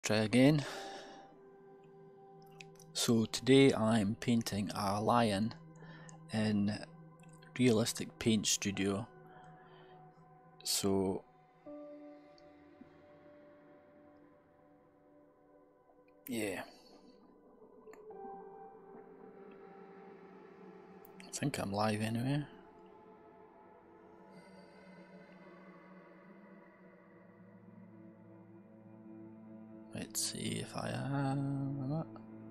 Try again. So today I'm painting a lion in Realistic Paint Studio. So yeah, I think I'm live anyway. Let's see if I am.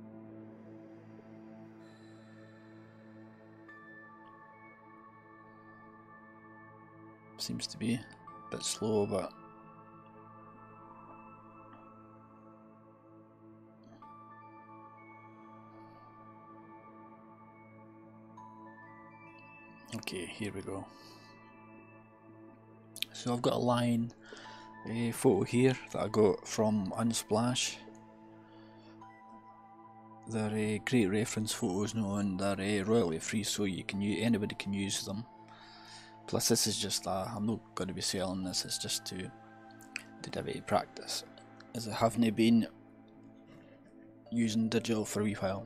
Seems to be a bit slow, but okay, here we go. So I've got a lion photo here that I got from Unsplash. They're great reference photos, and they're royalty free, so anybody can use them. Plus, this is just I'm not going to be selling this. It's just to do a bit of practice, as I haven't been using digital for a wee while.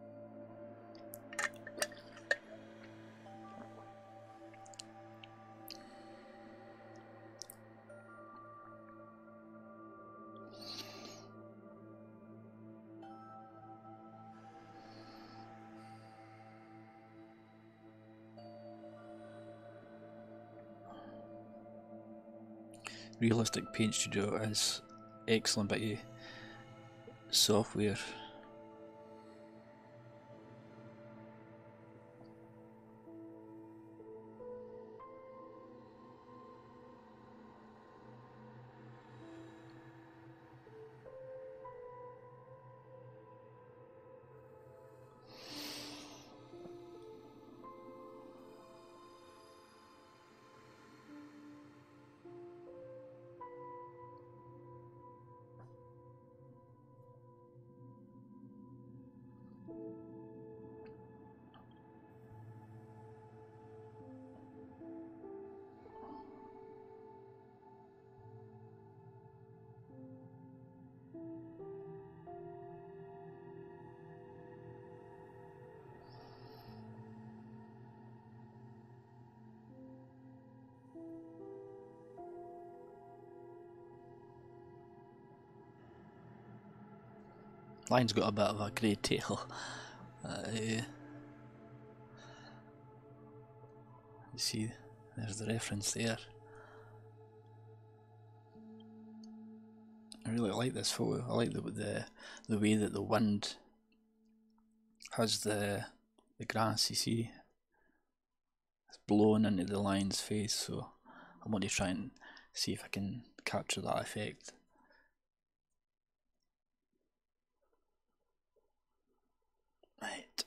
Realistic Paint Studio is excellent bit of software. Lion's got a bit of a grey tail. You see, there's the reference there. I really like this photo. I like the way that the wind has the grass. You see, it's blowing into the lion's face. So I want to try and see if I can capture that effect. Right.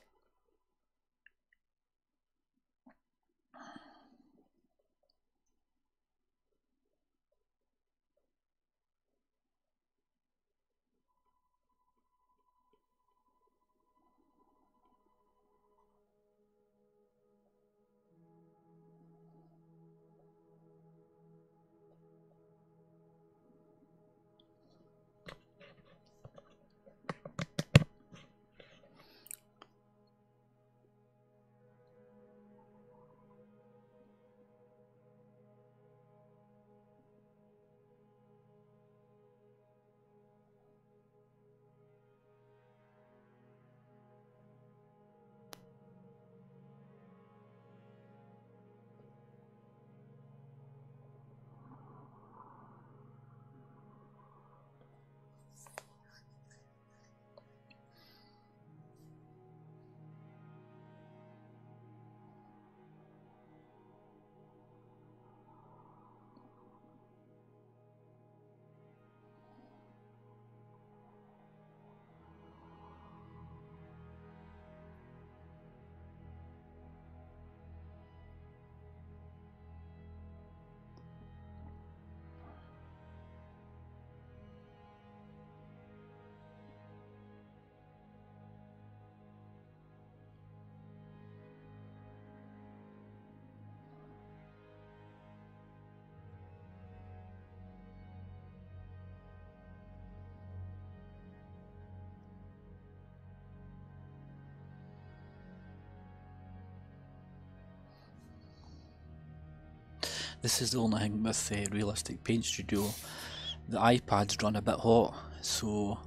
This is the only thing with Realistic Paint Studio. The iPad's run a bit hot, so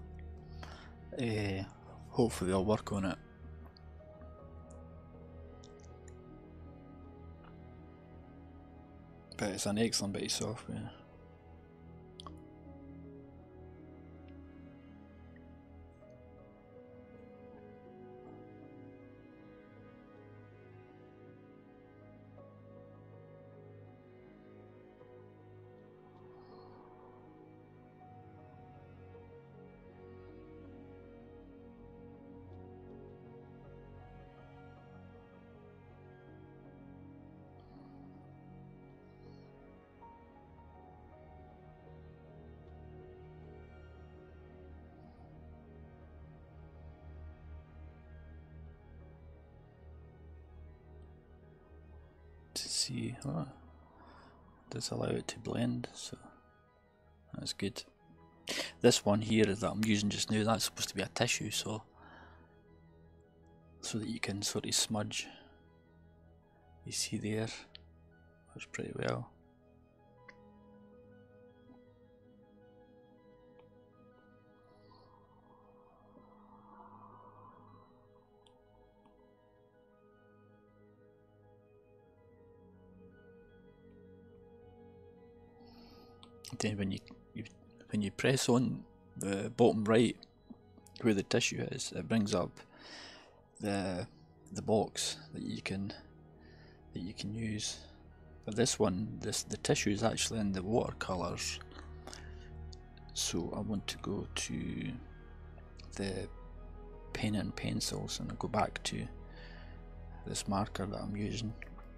hopefully I'll work on it. But it's an excellent bit of software. To see, oh, does allow it to blend, so that's good. This one here that I'm using just now, that's supposed to be a tissue, so that you can sort of smudge. You see there, works pretty well. Then when you press on the bottom right where the tissue is, it brings up the box that you can use. But this one, the tissue is actually in the watercolors, so I want to go to the pen and pencils and I'll go back to this marker that I'm using.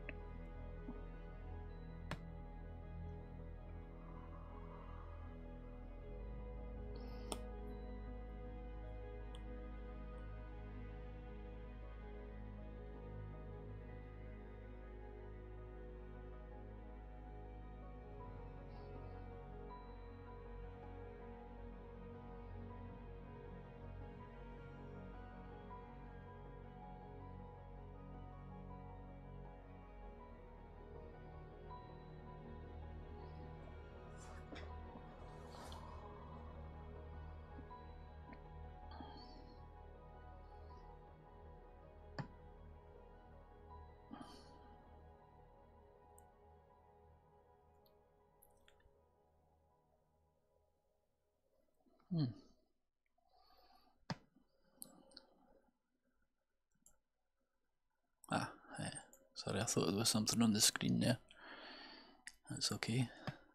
Sorry, I thought there was something on the screen there. That's okay.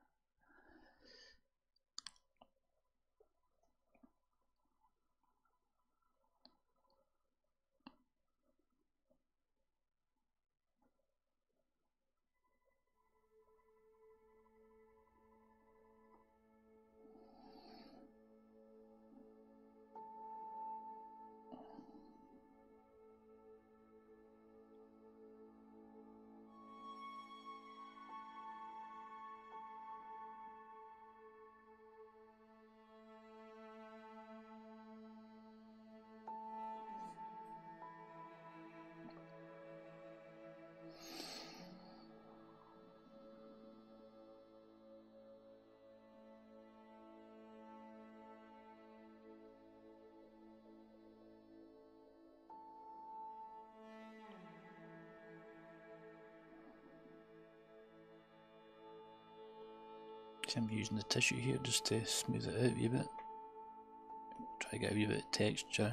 So I'm using the tissue here just to smooth it out a wee bit. Try to get a wee bit of texture.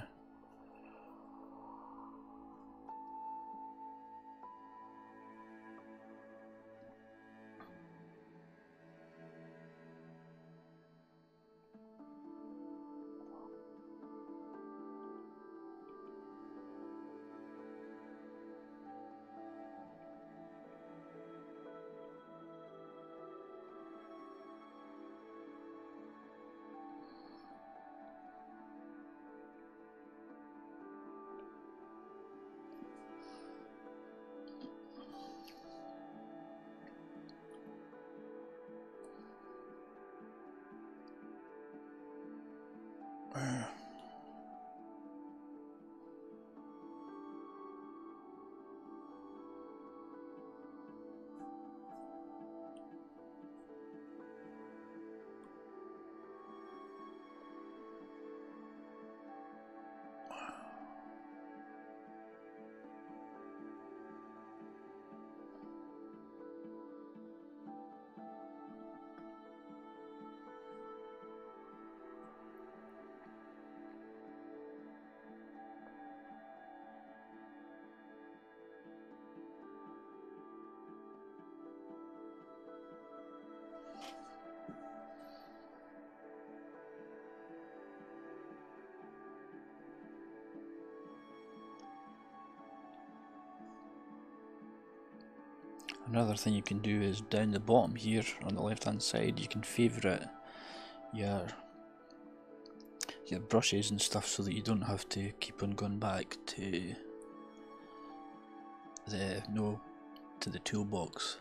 Another thing you can do is down the bottom here on the left hand side, you can favourite your brushes and stuff so that you don't have to keep on going back to the toolbox.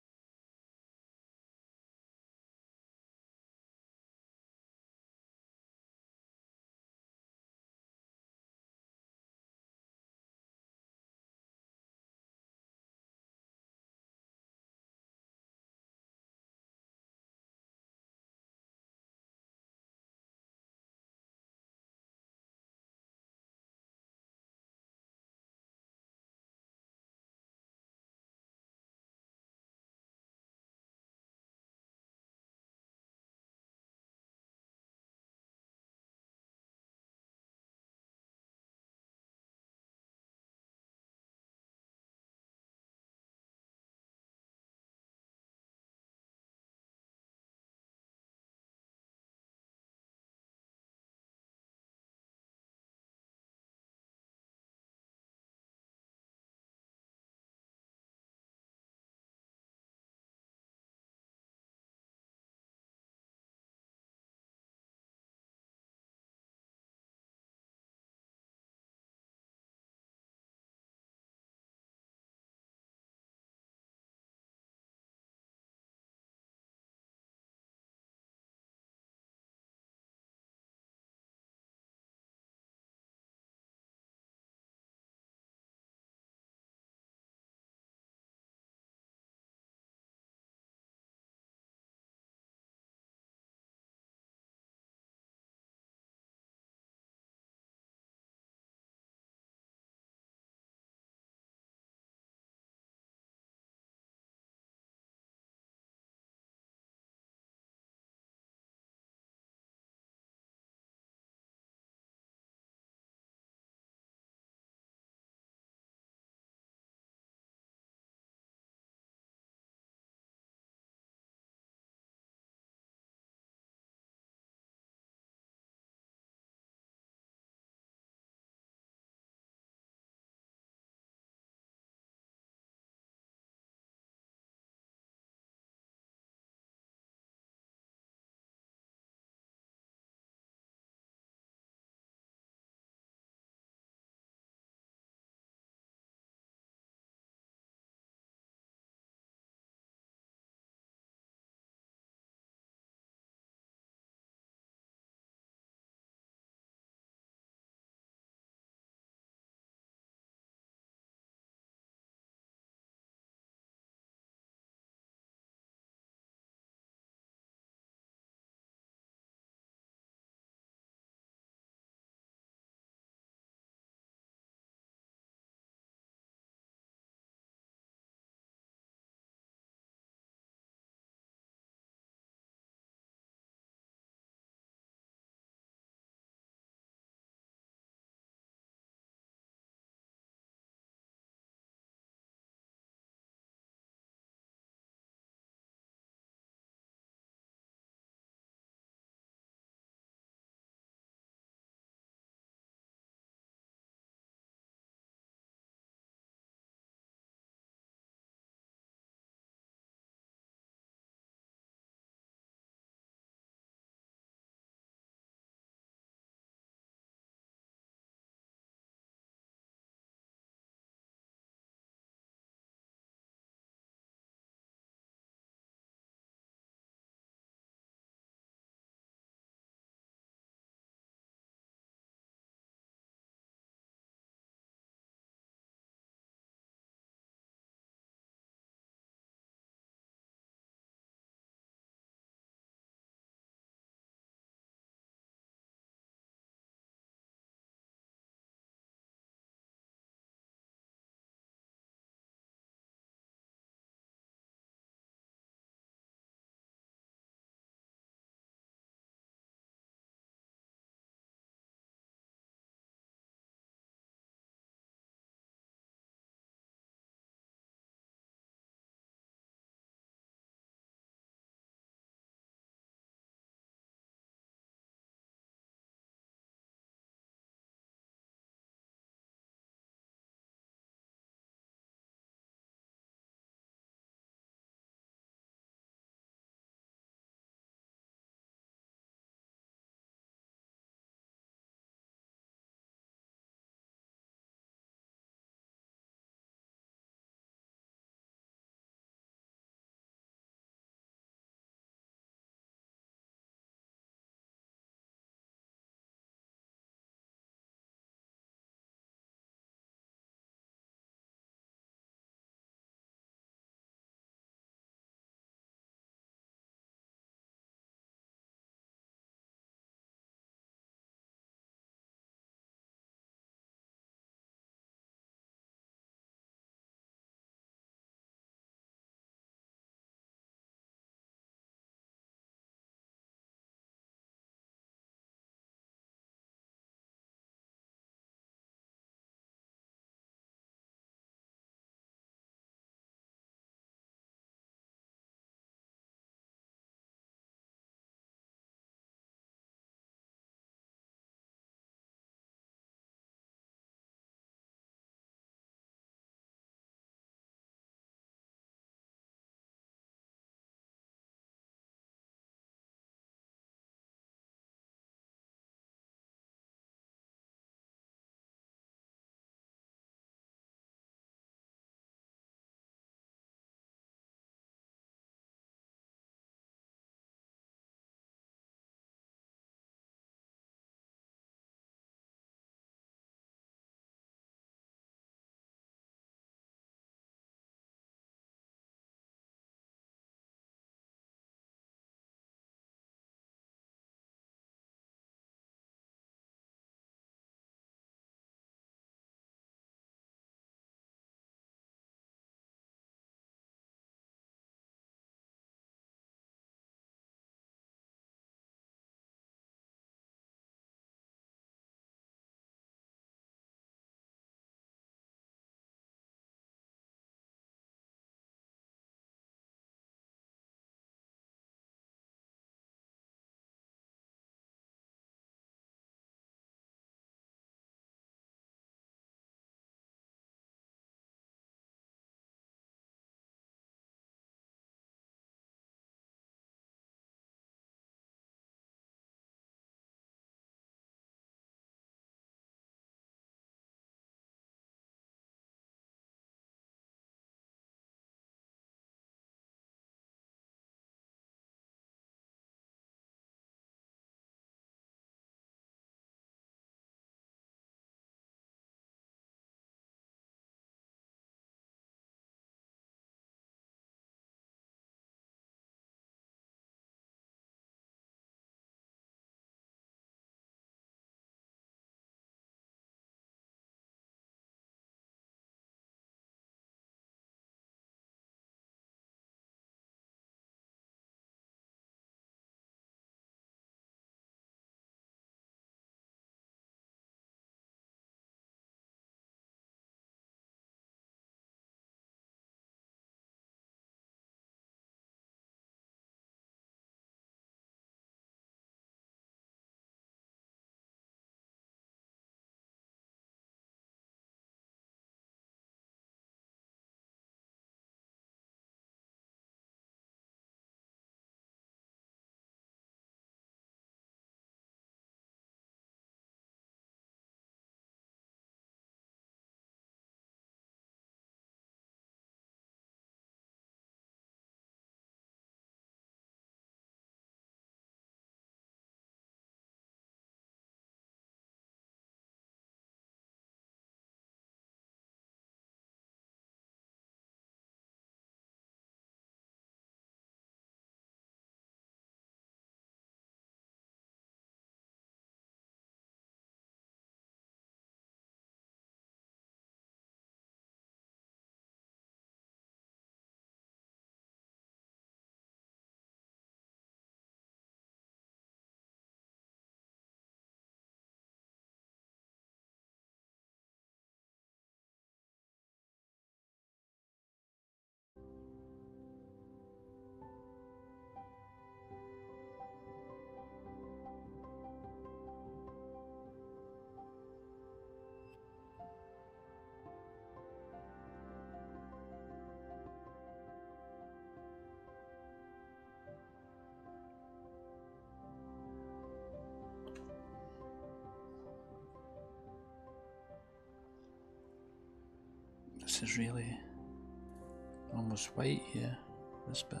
face is really almost white here, this bit.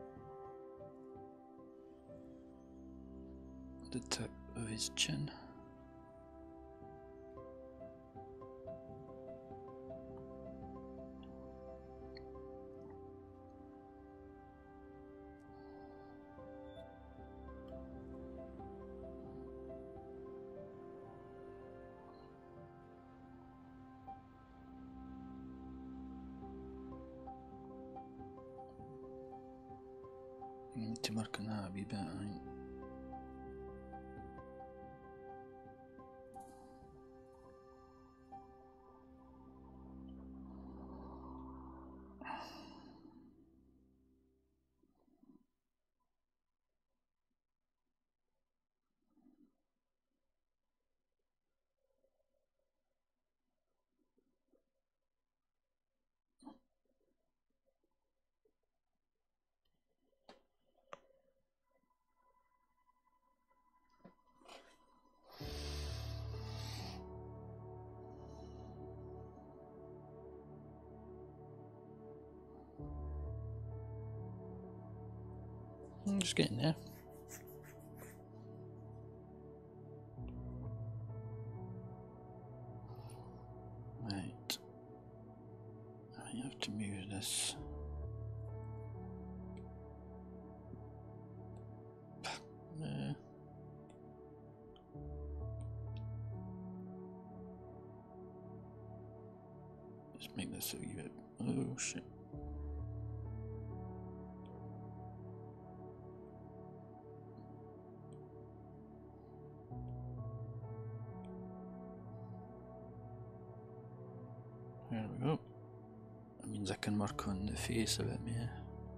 The tip of his chin. Need to work on that a wee bit, I think. I'm just getting there. Right. I have to move this. Just make this a wee bit. Oh shit. There we go. That means I can work on the face a bit more.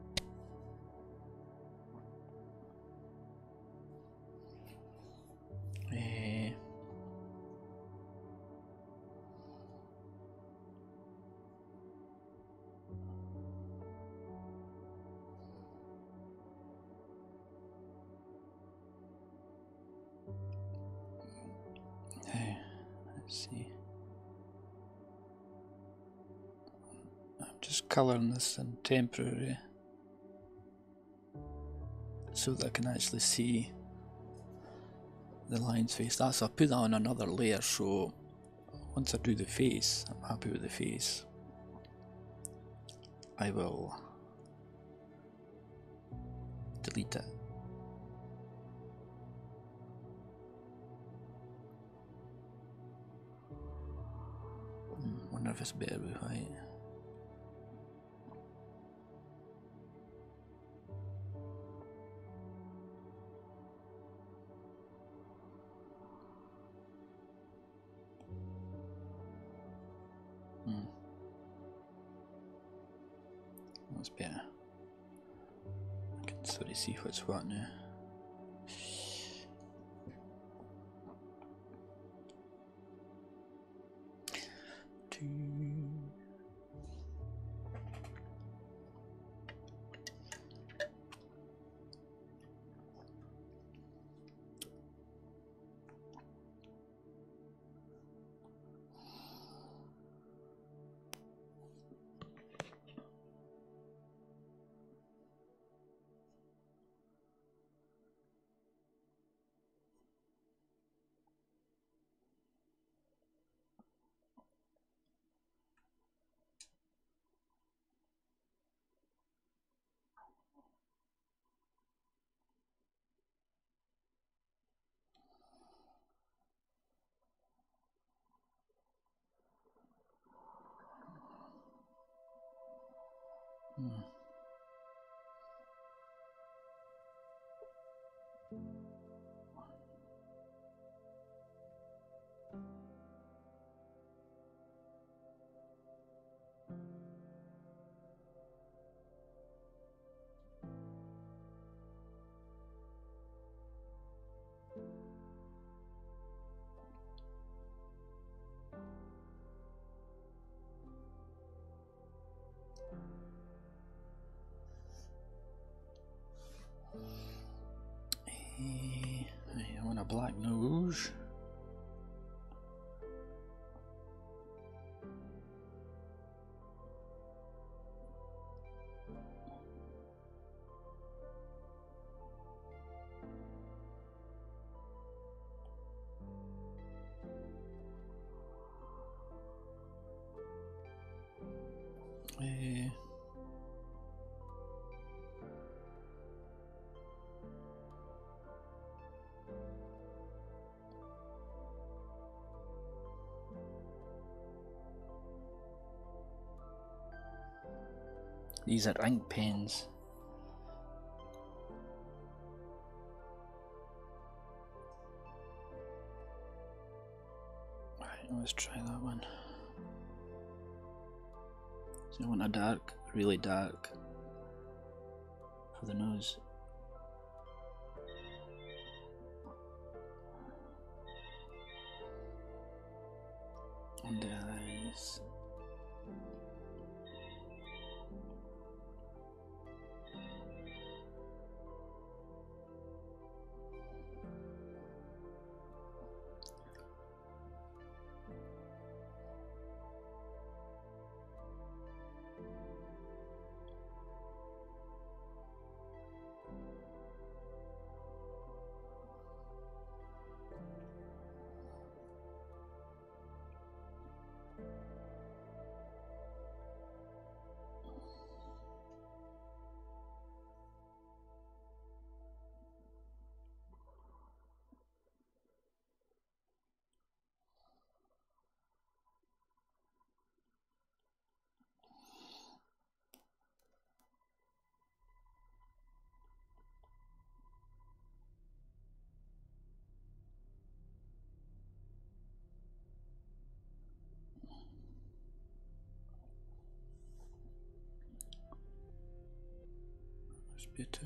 Let's see. I'm just colouring this in temporary so that I can actually see the lion's face. That's, I'll put that on another layer, so once I do the face, I'm happy with the face, I will delete it. Wonder if it's better with white. That's better. I can sort of see what's what now. I want a black nose. These are ink pens. Right, let's try that one. So I want a dark, really dark for the nose. And the eyes. Bitte.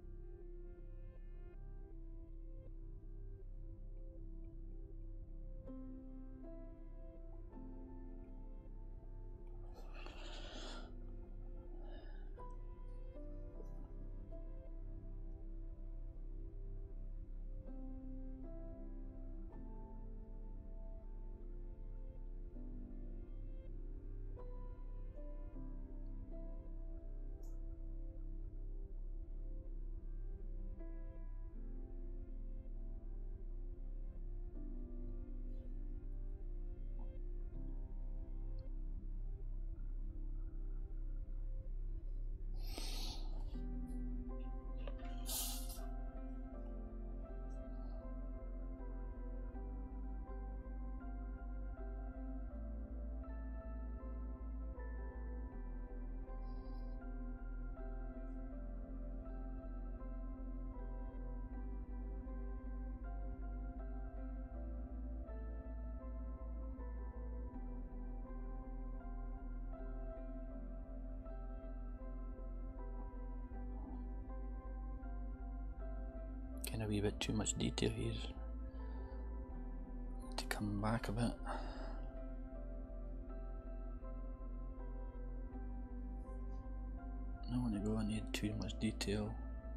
Kind of a wee bit too much detail here. To come back a bit. I don't want to go, I need too much detail.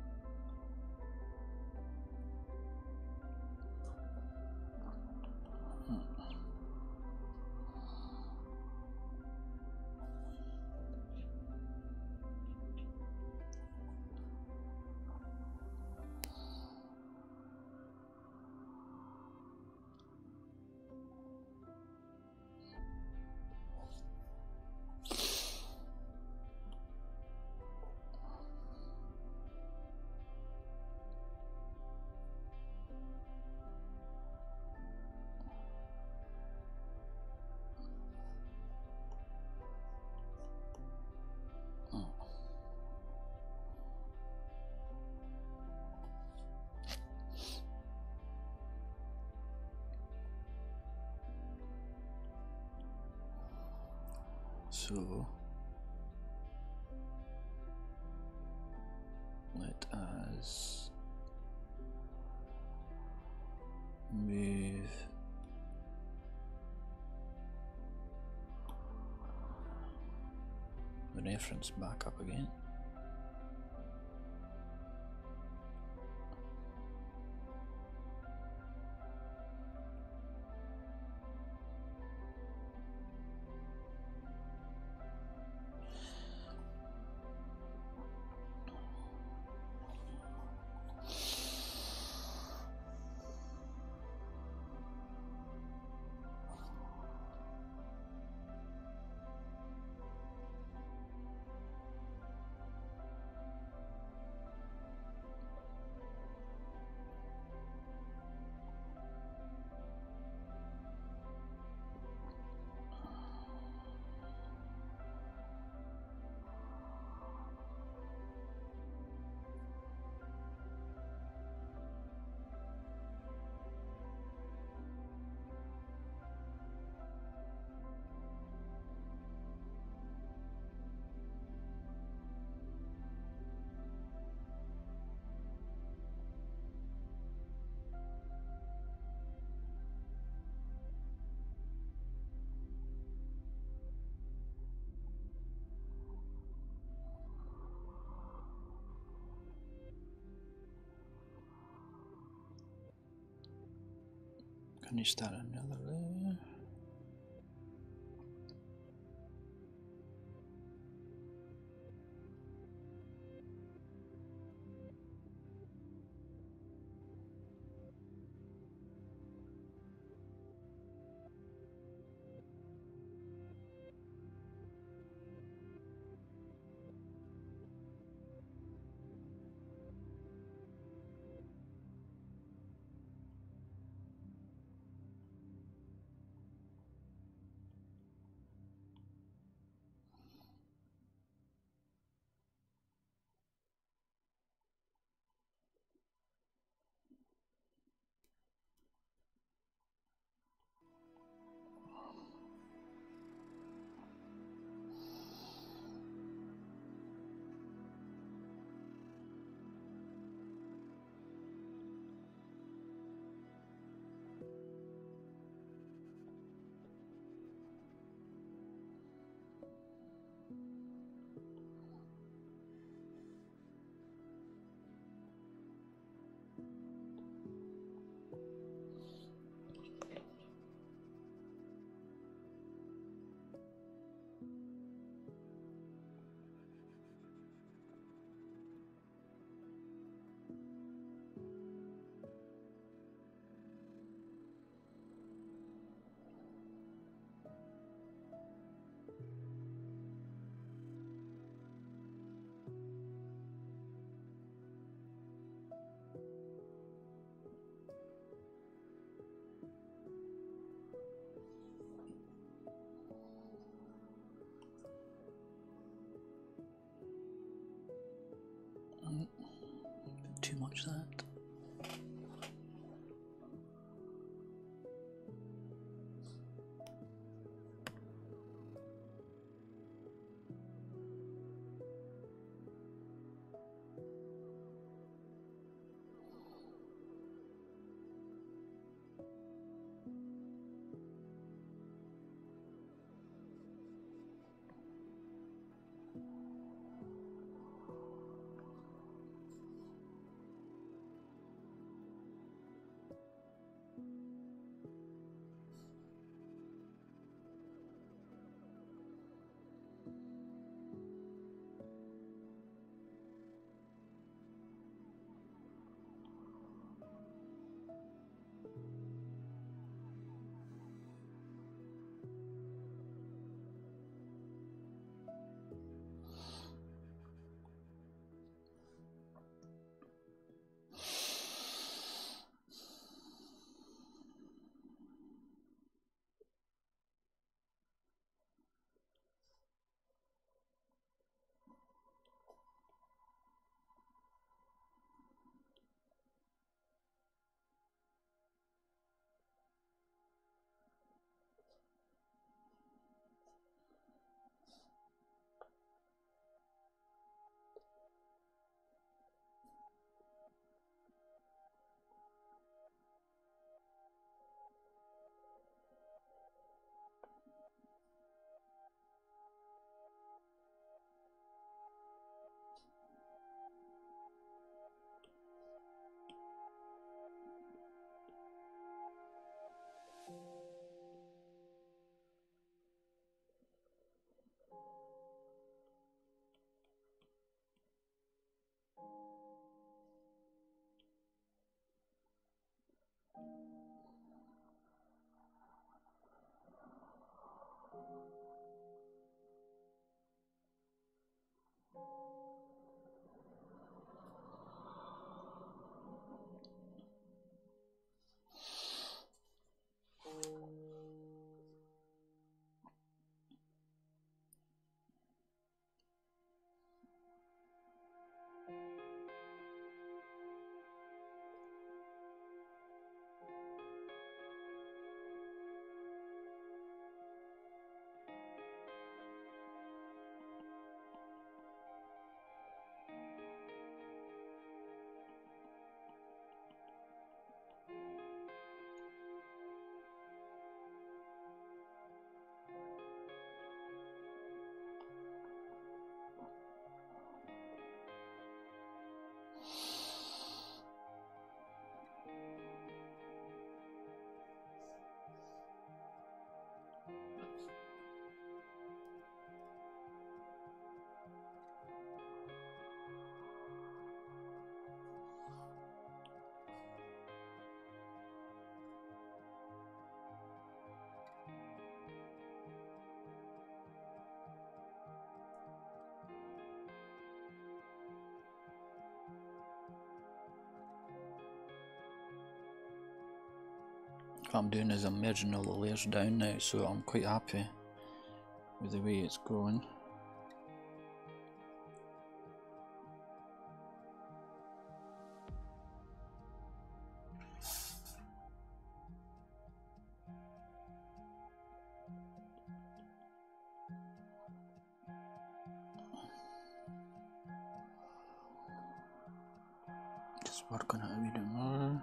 So let us move the reference back up again. finish that another layer. Too much that. what I'm doing is I'm merging all the layers down now, so I'm quite happy with the way it's going. Just work on it a wee bit more.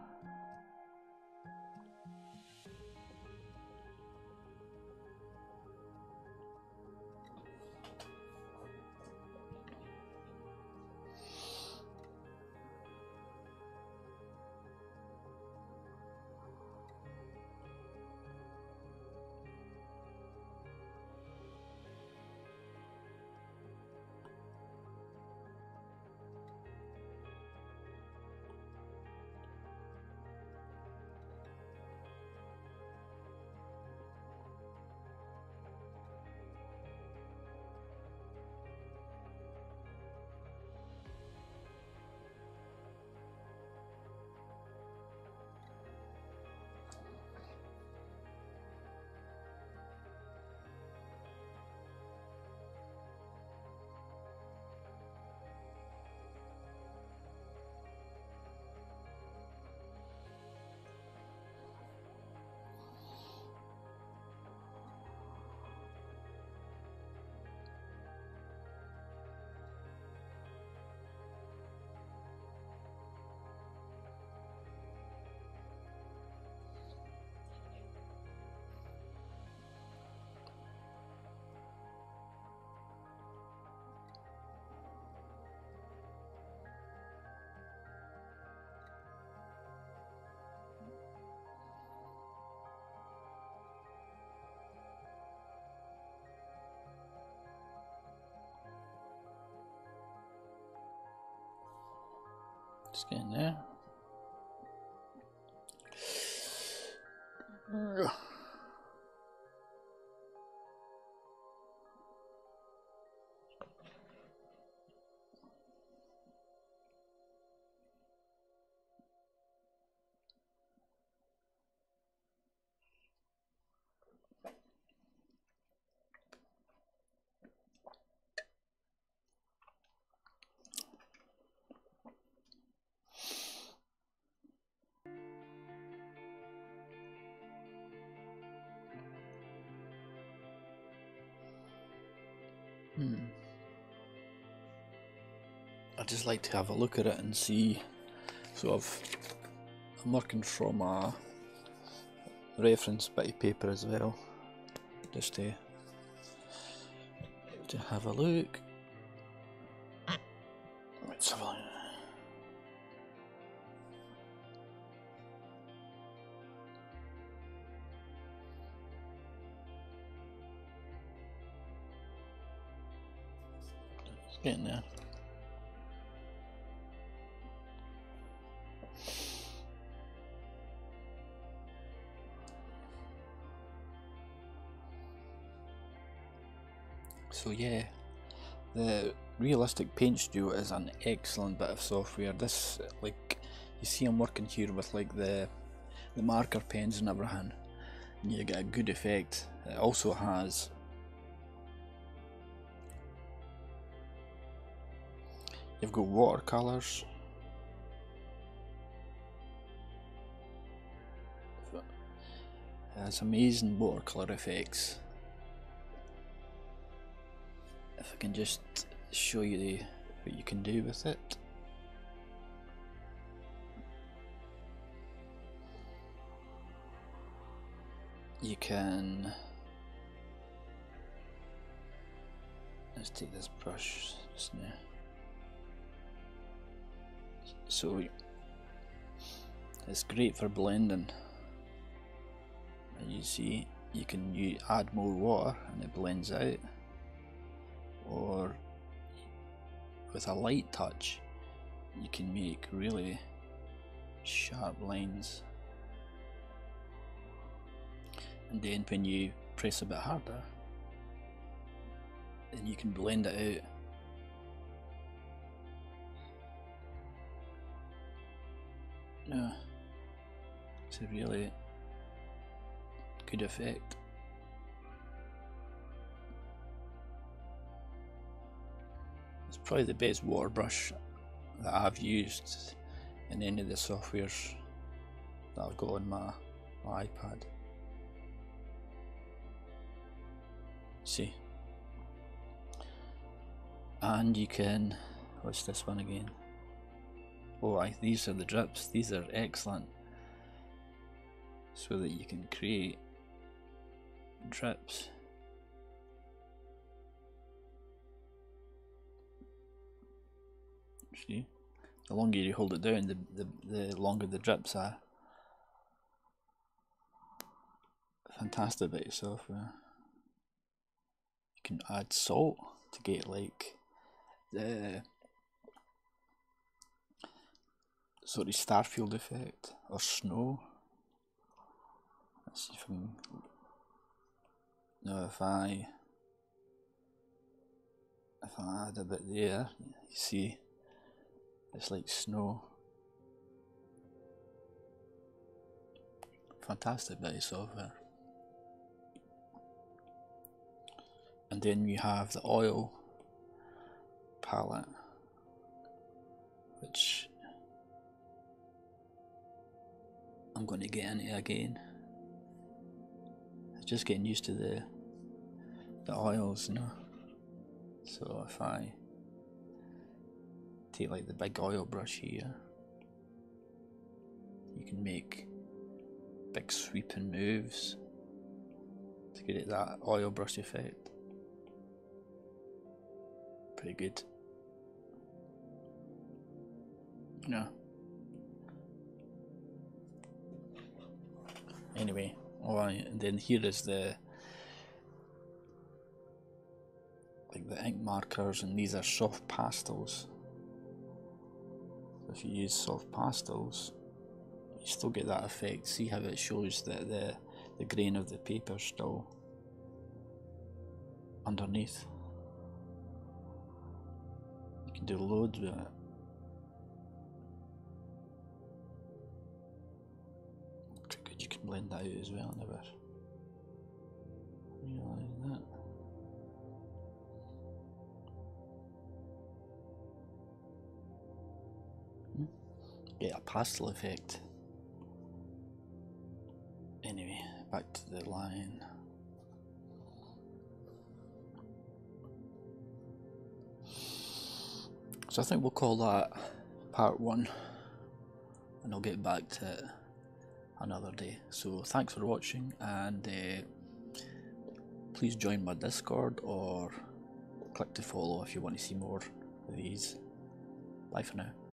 Just getting there. I just like to have a look at it and see. So I'm working from a reference bit of paper as well, just to have a look. Let's have a look. It's getting there. So yeah, the Realistic Paint Studio is an excellent bit of software. This, like, you see I'm working here with like the marker pens and everything, and you get a good effect. It also has you've got watercolours, it has amazing watercolour effects. If I can just show you what you can do with it. You can, let's take this brush just now. So it's great for blending. And you see, you can add more water and it blends out. Or with a light touch, you can make really sharp lines. And then when you press a bit harder, then you can blend it out. Yeah, it's a really good effect. It's probably the best water brush that I've used in any of the softwares that I've got on my iPad. See, and you can, what's this one again? Oh, these are the drips. These are excellent, so that you can create drips. See, the longer you hold it down, the longer the drips are. Fantastic bit of software. You can add salt to get like the sort of Starfield effect, or snow. Let's see if I can. No, if I add a bit there, you see it's like snow. Fantastic bit of software. And then we have the oil palette, which I'm going to get into again. I'm just getting used to the oils, you know. So if I take like the big oil brush here, you can make big sweeping moves to get that oil brush effect. Pretty good. Yeah. Anyway, and then here is the ink markers, and these are soft pastels. So if you use soft pastels, you still get that effect. See how it shows that the grain of the paper still underneath. You can do loads with it. Pretty good. You can blend that out as well. I never realised that. Get a pastel effect. Anyway, back to the line. So I think we'll call that part 1, and I'll get back to it another day. So thanks for watching, and please join my Discord or click to follow if you want to see more of these. Bye for now.